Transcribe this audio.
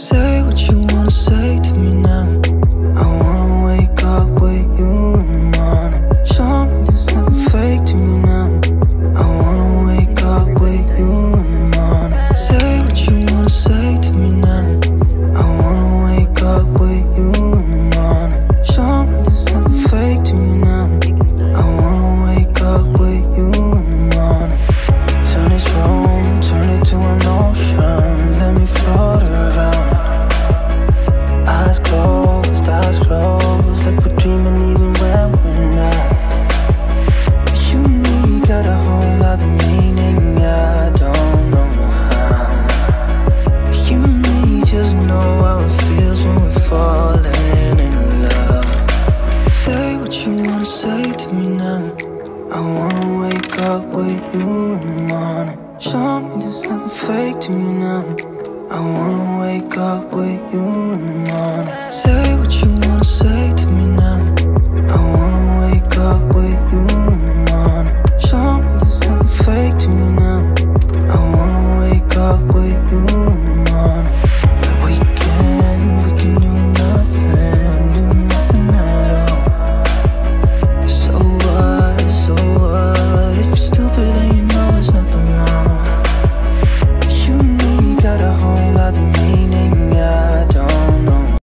Say what you wanna say to me now. I wanna wake up with you in the morning. Show me there's nothing fake to me now. I wanna wake up with you in the morning. Say what you wanna say to me now. I wanna wake up with you in the morning. Show me there's nothing fake to me now. I wanna wake up with you in the morning. Turn this room, turn it to an ocean. Let me float around. Eyes closed, like we're dreaming even when we're not. You and me got a whole other meaning, I don't know how. You and me just know how it feels when we're falling in love. Say what you wanna say to me now. I wanna wake up with you in the morning. Show me there's nothing fake to me now. I wanna wake up with you